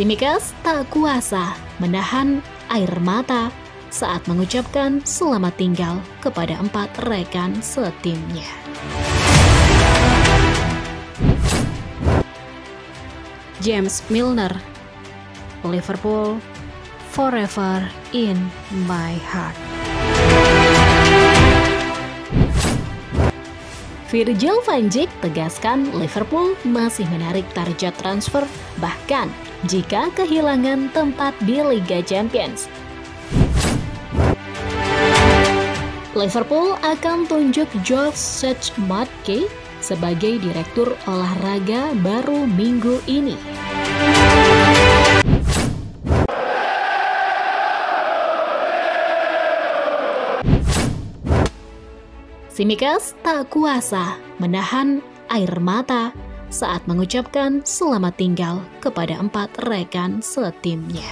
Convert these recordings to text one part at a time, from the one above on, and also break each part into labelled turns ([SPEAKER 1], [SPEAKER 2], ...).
[SPEAKER 1] Tsimikas tak kuasa menahan air mata saat mengucapkan selamat tinggal kepada 4 rekan setimnya. James Milner, Liverpool, forever in my heart. Virgil van Dijk tegaskan Liverpool masih menarik target transfer bahkan jika kehilangan tempat di Liga Champions. Liverpool akan tunjuk George Setchmatke sebagai direktur olahraga baru minggu ini. Tsimikas tak kuasa menahan air mata saat mengucapkan selamat tinggal kepada 4 rekan setimnya.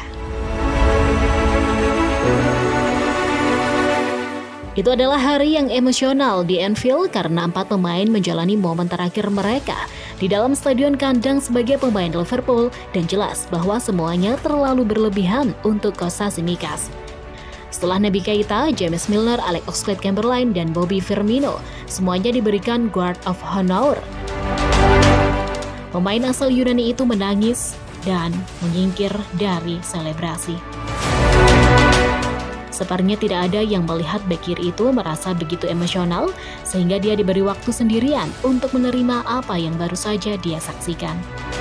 [SPEAKER 1] Itu adalah hari yang emosional di Anfield karena 4 pemain menjalani momen terakhir mereka di dalam stadion kandang sebagai pemain Liverpool, dan jelas bahwa semuanya terlalu berlebihan untuk Costa Tsimikas. Setelah Naby Keita, James Milner, Alex Oxlade-Chamberlain, dan Bobby Firmino, semuanya diberikan Guard of Honor. Pemain asal Yunani itu menangis dan menyingkir dari selebrasi. Sepertinya tidak ada yang melihat bek kiri itu merasa begitu emosional, sehingga dia diberi waktu sendirian untuk menerima apa yang baru saja dia saksikan.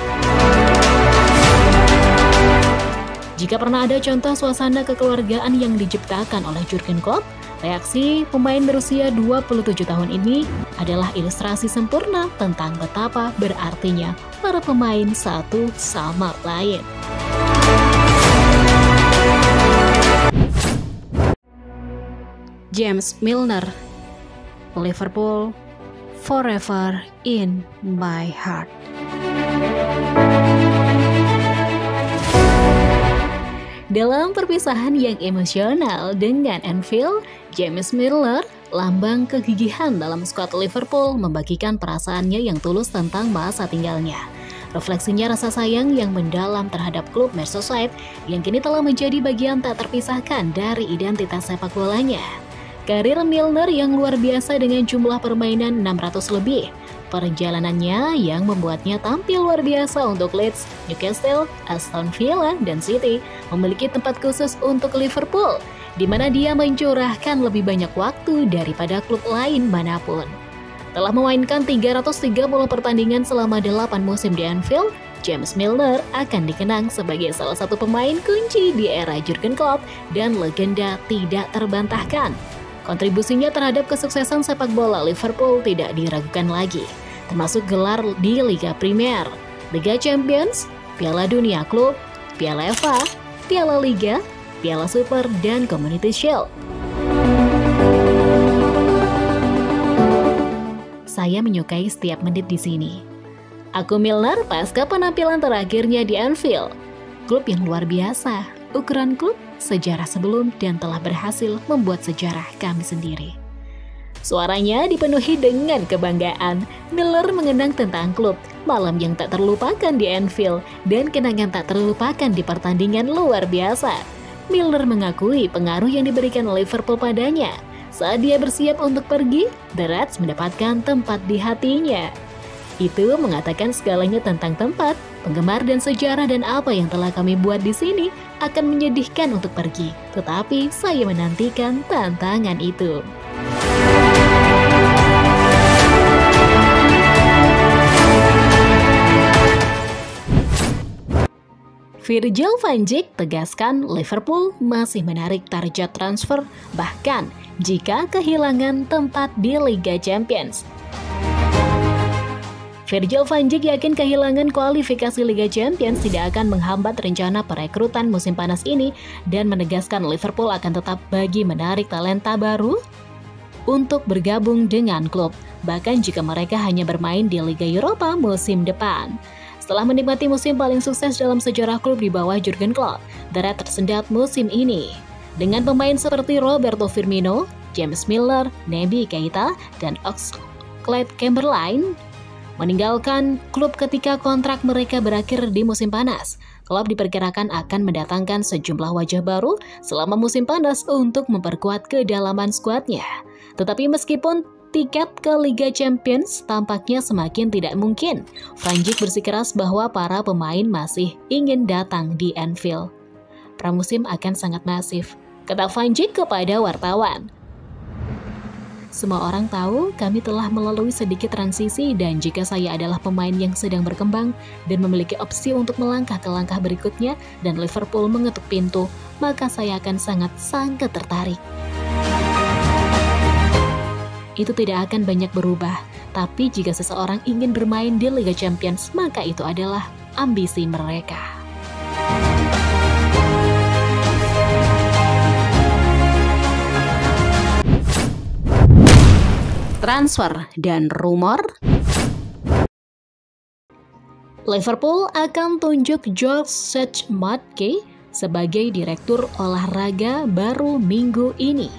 [SPEAKER 1] Jika pernah ada contoh suasana kekeluargaan yang diciptakan oleh Jurgen Klopp, reaksi pemain berusia 27 tahun ini adalah ilustrasi sempurna tentang betapa berartinya para pemain satu sama lain. James Milner, Liverpool, forever in my heart. Dalam perpisahan yang emosional dengan Anfield, James Milner, lambang kegigihan dalam skuad Liverpool, membagikan perasaannya yang tulus tentang masa tinggalnya. Refleksinya rasa sayang yang mendalam terhadap klub Merseyside yang kini telah menjadi bagian tak terpisahkan dari identitas sepak bolanya. Karir Milner yang luar biasa dengan jumlah permainan 600 lebih. Perjalanannya yang membuatnya tampil luar biasa untuk Leeds, Newcastle, Aston Villa, dan City, memiliki tempat khusus untuk Liverpool, di mana dia mencurahkan lebih banyak waktu daripada klub lain manapun. Telah memainkan 330 pertandingan selama 8 musim di Anfield, James Milner akan dikenang sebagai salah satu pemain kunci di era Jurgen Klopp dan legenda tidak terbantahkan. Kontribusinya terhadap kesuksesan sepak bola Liverpool tidak diragukan lagi, termasuk gelar di Liga Premier, Liga Champions, Piala Dunia Klub, Piala FA, Piala Liga, Piala Super, dan Community Shield. Saya menyukai setiap menit di sini. Aku Milner pasca penampilan terakhirnya di Anfield. Klub yang luar biasa, ukuran klub, sejarah sebelum, dan telah berhasil membuat sejarah kami sendiri. Suaranya dipenuhi dengan kebanggaan. Milner mengenang tentang klub, malam yang tak terlupakan di Anfield, dan kenangan tak terlupakan di pertandingan luar biasa. Milner mengakui pengaruh yang diberikan Liverpool padanya. Saat dia bersiap untuk pergi, The Reds mendapatkan tempat di hatinya. Itu mengatakan segalanya tentang tempat, penggemar, dan sejarah, dan apa yang telah kami buat di sini akan menyedihkan untuk pergi. Tetapi saya menantikan tantangan itu. Virgil van Dijk tegaskan Liverpool masih menarik target transfer bahkan jika kehilangan tempat di Liga Champions. Virgil van Dijk yakin kehilangan kualifikasi Liga Champions tidak akan menghambat rencana perekrutan musim panas ini dan menegaskan Liverpool akan tetap bagi menarik talenta baru untuk bergabung dengan klub, bahkan jika mereka hanya bermain di Liga Eropa musim depan. Setelah menikmati musim paling sukses dalam sejarah klub di bawah Jurgen Klopp, The Reds tersendat musim ini. Dengan pemain seperti Roberto Firmino, James Milner, Naby Keita, dan Oxlade-Chamberlain meninggalkan klub ketika kontrak mereka berakhir di musim panas. klub diperkirakan akan mendatangkan sejumlah wajah baru selama musim panas untuk memperkuat kedalaman skuadnya. Tetapi meskipun tiket ke Liga Champions tampaknya semakin tidak mungkin, Van Dijk bersikeras bahwa para pemain masih ingin datang di Anfield. Pramusim akan sangat masif, kata Van Dijk kepada wartawan. Semua orang tahu kami telah melalui sedikit transisi dan jika saya adalah pemain yang sedang berkembang dan memiliki opsi untuk melangkah ke langkah berikutnya dan Liverpool mengetuk pintu, maka saya akan sangat tertarik. Itu tidak akan banyak berubah, tapi jika seseorang ingin bermain di Liga Champions, maka itu adalah ambisi mereka. Transfer dan rumor. Liverpool akan tunjuk George Sedgmatke sebagai direktur olahraga baru minggu ini.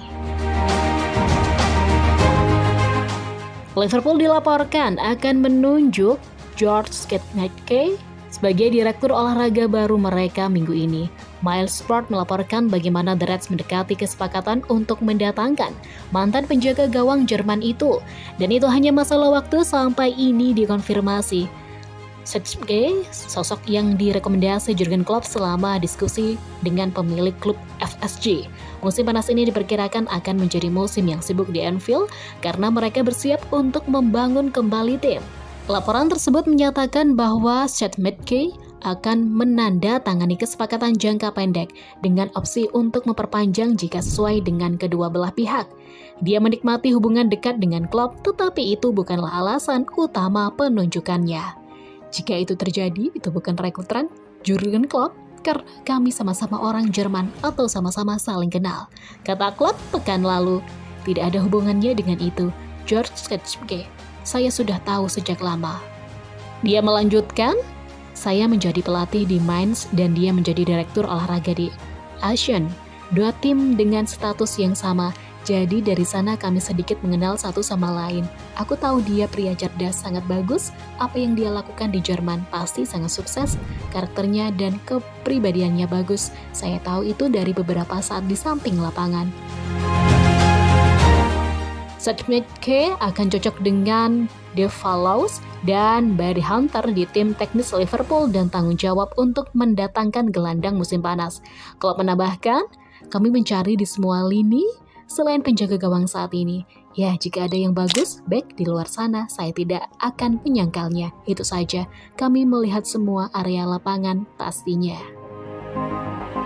[SPEAKER 1] Liverpool dilaporkan akan menunjuk George Sedgmatke sebagai direktur olahraga baru mereka minggu ini. Milesport melaporkan bagaimana The Reds mendekati kesepakatan untuk mendatangkan mantan penjaga gawang Jerman itu, dan itu hanya masalah waktu sampai ini dikonfirmasi. Sedgmatke, sosok yang direkomendasi Jurgen Klopp selama diskusi dengan pemilik klub FSG. Musim panas ini diperkirakan akan menjadi musim yang sibuk di Anfield karena mereka bersiap untuk membangun kembali tim. Laporan tersebut menyatakan bahwa Sedgmatke akan menandatangani kesepakatan jangka pendek dengan opsi untuk memperpanjang jika sesuai dengan kedua belah pihak. Dia menikmati hubungan dekat dengan Klopp, tetapi itu bukanlah alasan utama penunjukannya. Jika itu terjadi, itu bukan rekrutan Jurgen Klopp karena kami sama-sama orang Jerman atau sama-sama saling kenal, kata Klopp pekan lalu. Tidak ada hubungannya dengan itu, George Sedgmatke. Saya sudah tahu sejak lama. Dia melanjutkan, saya menjadi pelatih di Mainz dan dia menjadi direktur olahraga di Aachen. Dua tim dengan status yang sama, jadi dari sana kami sedikit mengenal satu sama lain. Aku tahu dia pria cerdas, sangat bagus. Apa yang dia lakukan di Jerman pasti sangat sukses. Karakternya dan kepribadiannya bagus. Saya tahu itu dari beberapa saat di samping lapangan. Sedgmatke akan cocok dengan The Fallows dan Barry Hunter di tim teknis Liverpool dan tanggung jawab untuk mendatangkan gelandang musim panas. Klopp menambahkan, kami mencari di semua lini selain penjaga gawang saat ini. Ya, jika ada yang bagus, back di luar sana, saya tidak akan menyangkalnya. Itu saja, kami melihat semua area lapangan pastinya.